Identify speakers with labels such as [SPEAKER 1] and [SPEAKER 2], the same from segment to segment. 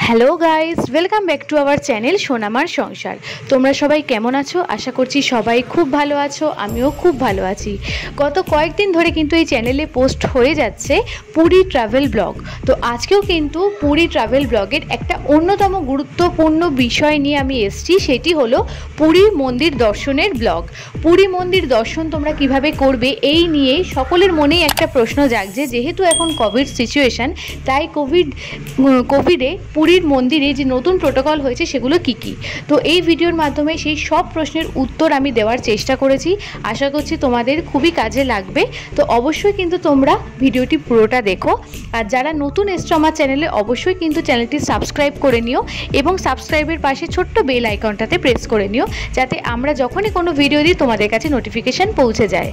[SPEAKER 1] Hello guys, welcome back to our channel সোনামার সংসার। তোমরা সবাই কেমন আছো? আশা করছি সবাই খুব ভালো আছো, আমিও খুব ভালো আছি। গত কয়েকদিন ধরে কিন্তু এই চ্যানেলে পোস্ট হয়ে যাচ্ছে পুরী ট্রাভেল ব্লগ। তো আজকেও কিন্তু পুরী ট্রাভেল ব্লগের একটা অন্যতম গুরুত্বপূর্ণ বিষয় নিয়ে আমি এসেছি, সেটি হলো পুরী মন্দির দর্শনের ব্লগ। পুরী মন্দির দর্শন তোমরা কিভাবে করবে এই নিয়ে সকলের মনেই একটা প্রশ্ন জাগছে। যেহেতু এখন কোভিড সিচুয়েশান, তাই কোভিডে পুরীর মন্দিরে যে নতুন প্রোটোকল হয়েছে সেগুলো কি কি। তো এই ভিডিওর মাধ্যমে সেই সব প্রশ্নের উত্তর আমি দেওয়ার চেষ্টা করেছি। আশা করছি তোমাদের খুবই কাজে লাগবে। তো অবশ্যই কিন্তু তোমরা ভিডিওটি পুরোটা দেখো। আর যারা নতুন এসছো আমার চ্যানেলে, অবশ্যই কিন্তু চ্যানেলটি সাবস্ক্রাইব করে নিও এবং সাবস্ক্রাইবের পাশে ছোট্ট বেল আইকনটাতে প্রেস করে নিও, যাতে আমরা যখনই কোনো ভিডিও দিই তোমাদের কাছে নোটিফিকেশান পৌঁছে যায়।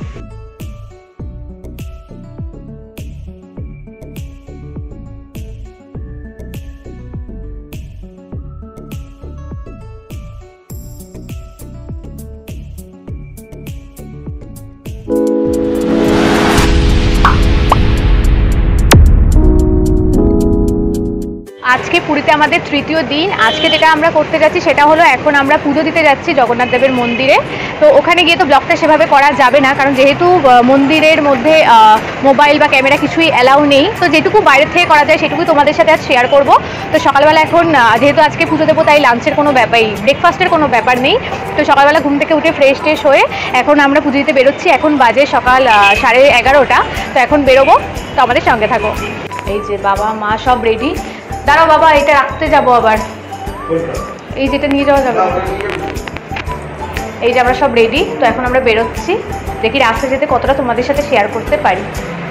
[SPEAKER 1] আজকে পুরীতে আমাদের তৃতীয় দিন। আজকে যেটা আমরা করতে যাচ্ছি সেটা হলো, এখন আমরা পুজো দিতে যাচ্ছি জগন্নাথ দেবের মন্দিরে। তো ওখানে গিয়ে তো ব্লগটা সেভাবে করা যাবে না, কারণ যেহেতু মন্দিরের মধ্যে মোবাইল বা ক্যামেরা কিছুই অ্যালাউ নেই। তো যেটুকু বাইরের থেকে করা যায় সেটুকুই তোমাদের সাথে আজ শেয়ার করব। তো সকালবেলা এখন যেহেতু আজকে পুজো দেবো, তাই লাঞ্চের কোনো ব্যাপারই, ব্রেকফাস্টের কোনো ব্যাপার নেই। তো সকালবেলা ঘুম থেকে উঠে ফ্রেশ ট্রেশ হয়ে এখন আমরা পুজো দিতে বেরোচ্ছি। এখন বাজে সকাল 11:30। তো এখন বেরোবো, তো আমাদের সঙ্গে থাকো। এই যে বাবা মা সব রেডি। দাঁড়াও বাবা, এটা রাখতে যাবো আবার, এই যেটা নিয়ে যাওয়া যাবে। এই যে আমরা সব রেডি। তো এখন আমরা বেরোচ্ছি, দেখি রাস্তা যেতে কতটা তোমাদের সাথে শেয়ার করতে পারি।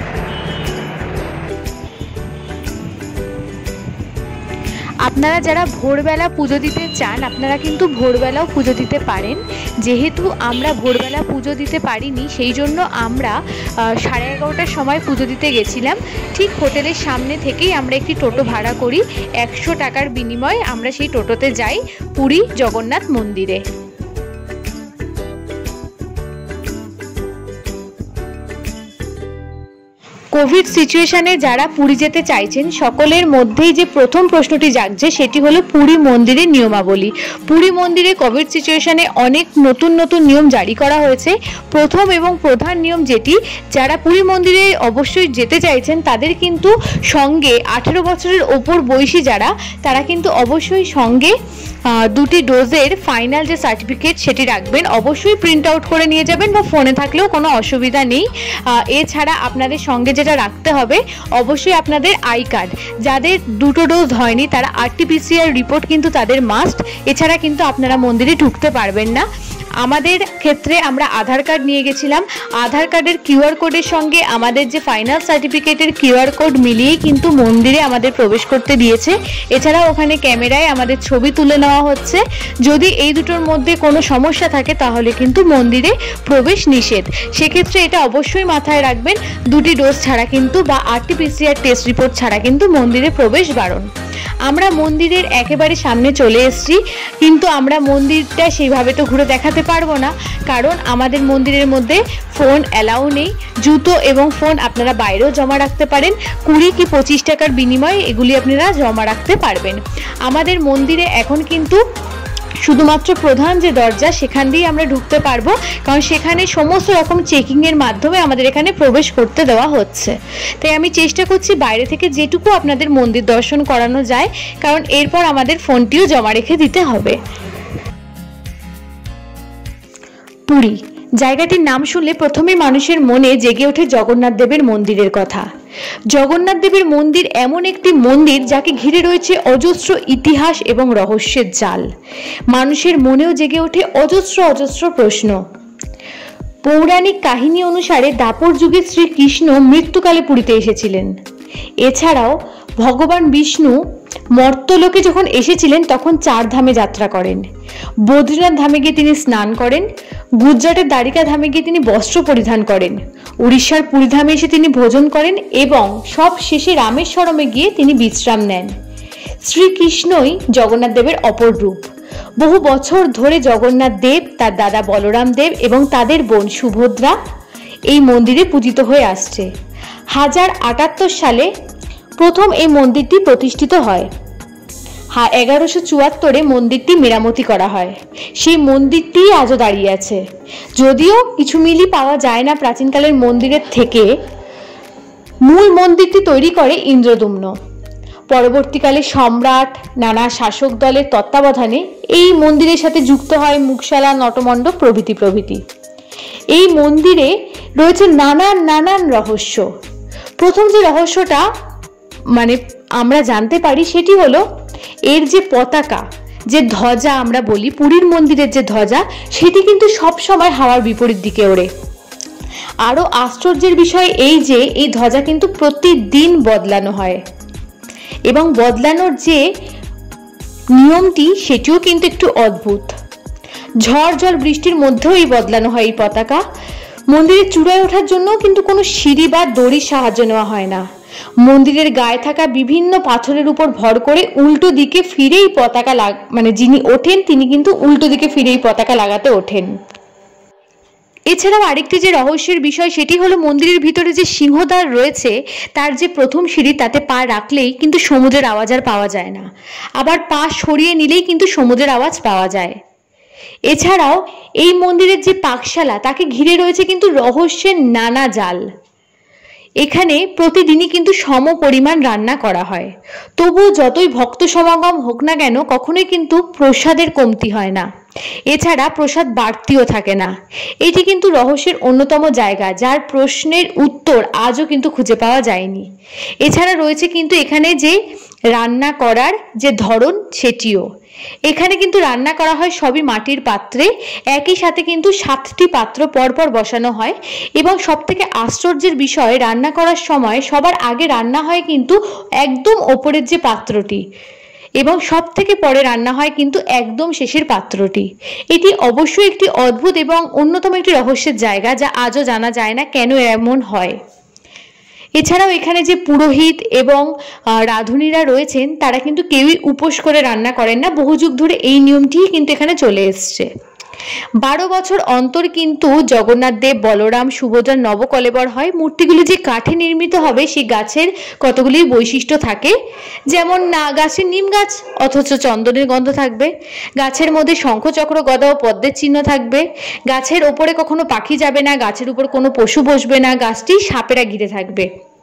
[SPEAKER 1] আপনারা যারা ভোরবেলা পুজো দিতে চান, আপনারা কিন্তু ভোরবেলাও পুজো দিতে পারেন। যেহেতু আমরা ভোরবেলা পুজো দিতে পারিনি, সেই জন্য আমরা 11:30টার সময় পুজো দিতে গেছিলাম। ঠিক হোটেলের সামনে থেকেই আমরা একটি টোটো ভাড়া করি। 100 টাকার বিনিময়ে আমরা সেই টোটোতে যাই পুরী জগন্নাথ মন্দিরে। কোভিড সিচুয়েশানে যারা পুরী যেতে চাইছেন, সকলের মধ্যেই যে প্রথম প্রশ্নটি জাগছে সেটি হলো পুরী মন্দিরের নিয়মাবলী। পুরী মন্দিরে কোভিড সিচুয়েশানে অনেক নতুন নতুন নিয়ম জারি করা হয়েছে। প্রথম এবং প্রধান নিয়ম যেটি, যারা পুরী মন্দিরে অবশ্যই যেতে চাইছেন তাদের কিন্তু সঙ্গে 18 বছরের ওপর বয়সী যারা, তারা কিন্তু অবশ্যই সঙ্গে 2টি ডোজের ফাইনাল যে সার্টিফিকেট সেটি রাখবেন। অবশ্যই প্রিন্ট আউট করে নিয়ে যাবেন, বা ফোনে থাকলেও কোনো অসুবিধা নেই। এছাড়া আপনাদের সঙ্গে যেটা রাখতে হবে, অবশ্যই আপনাদের আই কার্ড। যাদের 2টো ডোজ হয়নি তারা RT-PCR রিপোর্ট কিন্তু তাদের মাস্ট। এছাড়া কিন্তু আপনারা মন্দিরে ঢুকতে পারবেন না। আমাদের ক্ষেত্রে আমরা আধার কার্ড নিয়ে গেছিলাম। আধার কার্ডের QR কোডের সঙ্গে আমাদের যে ফাইনাল সার্টিফিকেটের QR কোড মিলিয়েই কিন্তু মন্দিরে আমাদের প্রবেশ করতে দিয়েছে। এছাড়াও ওখানে ক্যামেরায় আমাদের ছবি তুলে নেওয়া হচ্ছে। যদি এই দুটোর মধ্যে কোনো সমস্যা থাকে তাহলে কিন্তু মন্দিরে প্রবেশ নিষেধ। সেক্ষেত্রে এটা অবশ্যই মাথায় রাখবেন, 2টি ডোজ ছাড়া কিন্তু বা RT-PCR টেস্ট রিপোর্ট ছাড়া কিন্তু মন্দিরে প্রবেশ বারণ। আমরা মন্দিরের একেবারে সামনে চলে এসেছি, কিন্তু আমরা মন্দিরটা সেইভাবে তো ঘুরে দেখাতে পারবো না, কারণ আমাদের মন্দিরের মধ্যে ফোন অ্যালাউ নেই। জুতো এবং ফোন আপনারা বাইরেও জমা রাখতে পারেন। 20 কি 25 টাকার বিনিময়ে এগুলি আপনারা জমা রাখতে পারবেন। আমাদের মন্দিরে এখন কিন্তু শুধুমাত্র প্রধান যে দরজা সেখান দিয়েই আমরা ঢুকতে পারবো, কারণ সেখানে সমস্ত রকম চেকিংয়ের মাধ্যমে আমাদের এখানে প্রবেশ করতে দেওয়া হচ্ছে। তাই আমি চেষ্টা করছি বাইরে থেকে যেটুকু আপনাদের মন্দির দর্শন করানো যায়, কারণ এরপর আমাদের ফোনটিও জমা রেখে দিতে হবে। পুরী জায়গাটির নাম শুনলে প্রথমেই মানুষের মনে জেগে ওঠে জগন্নাথ দেবের মন্দিরের কথা। জগন্নাথ দেবের মন্দির এমন একটি মন্দির যাকে ঘিরে রয়েছে অজস্র ইতিহাস এবং রহস্যের জাল। মানুষের মনেও জেগে ওঠে অজস্র অজস্র প্রশ্ন। পৌরাণিক কাহিনী অনুসারে দ্বাপর যুগে শ্রীকৃষ্ণ মৃত্যুকালে পুরীতে এসেছিলেন। এছাড়াও ভগবান বিষ্ণু মর্ত্যলোকে যখন এসেছিলেন তখন 4 ধামে যাত্রা করেন। বদ্রীনাথ ধামে গিয়ে তিনি স্নান করেন, গুজরাটের দ্বারিকা ধামে গিয়ে তিনি বস্ত্র পরিধান করেন, উড়িষ্যার পুরী ধামে এসে তিনি ভোজন করেন এবং সব শেষে রামেশ্বরমে গিয়ে তিনি বিশ্রাম নেন। শ্রীকৃষ্ণই জগন্নাথ দেবের অপর রূপ। বহু বছর ধরে জগন্নাথ দেব, তার দাদা বলরাম দেব এবং তাদের বোন সুভদ্রা এই মন্দিরে পূজিত হয়ে আসছে। 1078 সালে প্রথম এই মন্দিরটি প্রতিষ্ঠিত হয়। 1174-এ মন্দিরটি মেরামতি করা হয়। সেই মন্দিরটি আজও দাঁড়িয়ে আছে। যদিও কিছু মিলই পাওয়া যায় না প্রাচীনকালের মন্দিরের থেকে, মূল মন্দিরটি তৈরি করে ইন্দ্রদুম্ন। পরবর্তীকালে সম্রাট, নানা শাসক দলের তত্ত্বাবধানে এই মন্দিরের সাথে যুক্ত হয় মুগশালা, নটমণ্ডপ প্রভৃতি। এই মন্দিরে রয়েছে নানান রহস্য। প্রথম যে রহস্যটা আমরা জানতে পারি সেটি হলো এর যে পতাকা, যে ধ্বজা আমরা বলি, পুরীর মন্দিরের যে ধ্বজা, সেটি কিন্তু সব সময় হাওয়ার বিপরীত দিকে ওড়ে। আরো আশ্চর্যের বিষয় এই যে এই ধ্বজা কিন্তু প্রতিদিন বদলানো হয়, এবং বদলানোর যে নিয়মটি সেটিও কিন্তু একটু অদ্ভুত। ঝড় জল বৃষ্টির মধ্যেও এই বদলানো হয় এই পতাকা। মন্দিরের চূড়ায় ওঠার জন্য কিন্তু কোনো সিঁড়ি বা দড়ির সাহায্য নেওয়া হয় না। মন্দিরের গায়ে থাকা বিভিন্ন পাথরের উপর ভর করে উল্টো দিকে ফিরেই পতাকা যিনি ওঠেন তিনি কিন্তু উল্টো দিকে ফিরেই পতাকা লাগাতে ওঠেন। এছাড়াও আরেকটি যে রহস্যের বিষয় সেটি হলো মন্দিরের ভিতরে যে সিংহদ্বার রয়েছে তার যে প্রথম সিঁড়ি, তাতে পা রাখলেই কিন্তু সমুদ্রের আওয়াজ আর পাওয়া যায় না, আবার পা সরিয়ে নিলেই কিন্তু সমুদ্রের আওয়াজ পাওয়া যায়। এছাড়াও এই মন্দিরের যে পাকশালা, তাকে ঘিরে রয়েছে কিন্তু রহস্যের নানা জাল। এখানে প্রতিদিনই কিন্তু সম পরিমাণ রান্না করা হয়। তবু যতই ভক্ত সমাগম হোক না কেন, কখনোই কিন্তু প্রসাদের কমতি হয় না। এছাড়া প্রসাদ বাড়তিও থাকে না। এটি কিন্তু রহস্যের অন্যতম জায়গা, যার প্রশ্নের উত্তর আজও কিন্তু খুঁজে পাওয়া যায়নি। এছাড়া রয়েছে কিন্তু এখানে যে রান্না করার যে ধরন সেটিও। এখানে কিন্তু রান্না করা হয় সবই মাটির পাত্রে, একই সাথে কিন্তু 7টি পাত্র পরপর বসানো হয়। এবং সব থেকে আশ্চর্যের বিষয়, রান্না করার সময় সবার আগে রান্না হয় কিন্তু একদম ওপরের যে পাত্রটি, এবং সব থেকে পরে রান্না হয় কিন্তু একদম শেষের পাত্রটি। এটি অবশ্যই একটি অদ্ভুত এবং অন্যতম একটি রহস্যের জায়গা, যা আজও জানা যায় না কেন এমন হয়। এছাড়াও এখানে যে পুরোহিত এবং রাঁধুনিরা রয়েছেন তারা কিন্তু কেউই উপোস করে রান্না করেন না। বহু যুগ ধরে এই নিয়মটি কিন্তু এখানে চলে এসছে। 12 বছর অন্তর কিন্তু জগন্নাথ দেব, বলরাম, সুভদ্রার নবকলেবর হয়। মূর্তিগুলি যে কাঠে নির্মিত হবে সেই গাছের কতগুলি বৈশিষ্ট্য থাকে, যেমন গাছের নিম গাছ অথচ চন্দনের গন্ধ থাকবে, গাছের মধ্যে শঙ্খ, চক্র, গদা ও পদ্মের চিহ্ন থাকবে, গাছের ওপরে কখনো পাখি যাবে না, গাছের উপর কোনো পশু বসবে না, গাছটি সাপেরা ঘিরে থাকবে।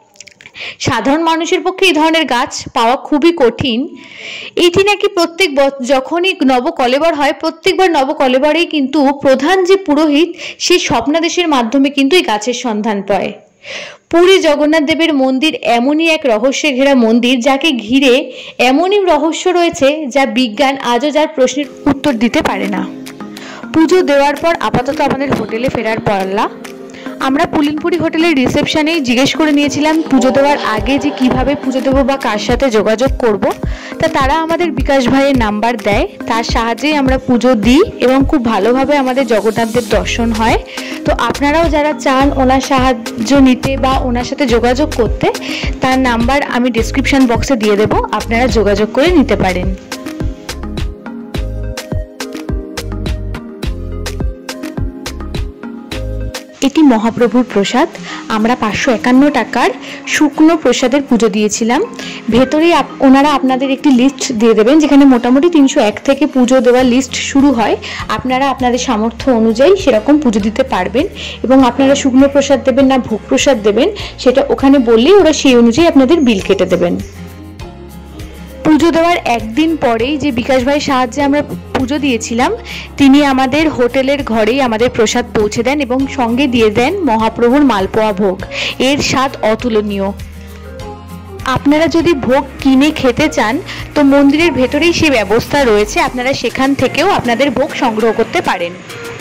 [SPEAKER 1] সাধারণ মানুষের পক্ষে এই ধরনের গাছ পাওয়া খুবই কঠিন। এটি নাকি যখনই নবকলেবর হয়, প্রত্যেকবার নবকলেবরেই কিন্তু প্রধান যে পুরোহিত সে স্বপ্নাদেশের মাধ্যমে কিন্তু এই গাছের সন্ধান পায়। পুরী জগন্নাথ দেবের মন্দির এমনই এক রহস্যে ঘেরা মন্দির, যাকে ঘিরে এমনই রহস্য রয়েছে যা বিজ্ঞান আজও যার প্রশ্নের উত্তর দিতে পারে না। পুজো দেওয়ার পর আপাতত আমাদের হোটেলে ফেরার পালা। আমরা পুলিনপুরি হোটেলের রিসেপশনেই জিজ্ঞেস করে নিয়েছিলাম পুজো দেওয়ার আগে যে কিভাবে পুজো দেবো বা কার সাথে যোগাযোগ করব। তারা আমাদের বিকাশ ভাইয়ের নাম্বার দেয়, তার সাহায্যেই আমরা পুজো দিই এবং খুব ভালোভাবে আমাদের জগন্নাথদেব দর্শন হয়। তো আপনারাও যারা চান ওনার সাহায্য নিতে বা ওনার সাথে যোগাযোগ করতে, তার নাম্বার আমি ডেসক্রিপশন বক্সে দিয়ে দেবো, আপনারা যোগাযোগ করে নিতে পারেন। এটি মহাপ্রভুর প্রসাদ। আমরা 551 টাকার শুকনো প্রসাদের পুজো দিয়েছিলাম। ভেতরেই ওনারা আপনাদের একটি লিস্ট দিয়ে দেবেন, যেখানে মোটামুটি 301 থেকে পুজো দেওয়ার লিস্ট শুরু হয়। আপনারা আপনাদের সামর্থ্য অনুযায়ী সেরকম পুজো দিতে পারবেন, এবং আপনারা শুকনো প্রসাদ দেবেন না ভোগ প্রসাদ দেবেন সেটা ওখানে বললেই ওরা সেই অনুযায়ী আপনাদের বিল কেটে দেবেন। পুজো দেওয়ার একদিন পরেই যে বিকাশ ভাইয়ের সাহায্যে আমরা পুজো দিয়েছিলাম, তিনি আমাদের হোটেলের ঘরেই আমাদের প্রসাদ পৌঁছে দেন এবং সঙ্গে দিয়ে দেন মহাপ্রভুর মালপোয়া ভোগ। এর স্বাদ অতুলনীয়। আপনারা যদি ভোগ কিনে খেতে চান তো মন্দিরের ভেতরেই সেই ব্যবস্থা রয়েছে, আপনারা সেখান থেকেও আপনাদের ভোগ সংগ্রহ করতে পারেন।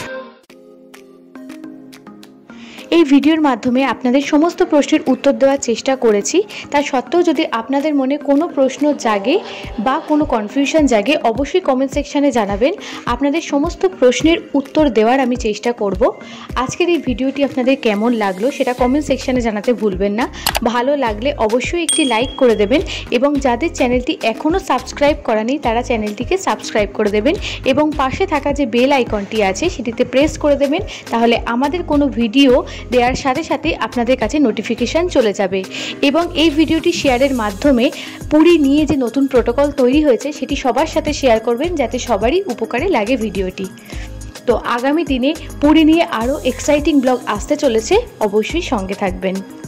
[SPEAKER 1] এই ভিডিওর মাধ্যমে আপনাদের সমস্ত প্রশ্নের উত্তর দেওয়ার চেষ্টা করেছি। তা সত্ত্বেও যদি আপনাদের মনে কোনো প্রশ্ন জাগে বা কোনো কনফিউশন জাগে, অবশ্যই কমেন্ট সেকশানে জানাবেন। আপনাদের সমস্ত প্রশ্নের উত্তর দেওয়ার আমি চেষ্টা করব। আজকের এই ভিডিওটি আপনাদের কেমন লাগলো সেটা কমেন্ট সেকশানে জানাতে ভুলবেন না। ভালো লাগলে অবশ্যই একটি লাইক করে দেবেন, এবং যাদের চ্যানেলটি এখনও সাবস্ক্রাইব করা নেই তারা চ্যানেলটিকে সাবস্ক্রাইব করে দেবেন, এবং পাশে থাকা যে বেল আইকনটি আছে সেটিতে প্রেস করে দেবেন। তাহলে আমাদের কোনো ভিডিও দেওয়ার সাথে সাথে আপনাদের কাছে নোটিফিকেশান চলে যাবে। এবং এই ভিডিওটি শেয়ারের মাধ্যমে পুরী নিয়ে যে নতুন প্রোটোকল তৈরি হয়েছে সেটি সবার সাথে শেয়ার করবেন, যাতে সবারই উপকারে লাগে ভিডিওটি। তো আগামী দিনে পুরী নিয়ে আরও এক্সাইটিং ব্লগ আসতে চলেছে, অবশ্যই সঙ্গে থাকবেন।